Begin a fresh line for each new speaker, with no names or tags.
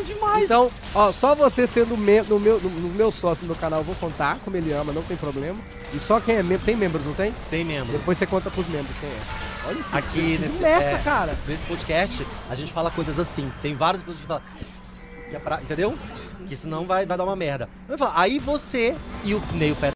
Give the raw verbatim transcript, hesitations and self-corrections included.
amo demais.
Então, ó, só você sendo membro no meu, no, no meu sócio no meu canal, eu vou contar como ele ama, não tem problema. E só quem é membro, tem membros, não tem?
Tem membros.
Depois você conta pros membros quem é. Olha que
Aqui
que
nesse,
merda,
é,
cara.
nesse podcast, a gente fala coisas assim. Tem várias coisas que a gente fala. Que é pra, entendeu? Que senão vai, vai dar uma merda. Eu falo, aí você e o Neil Pet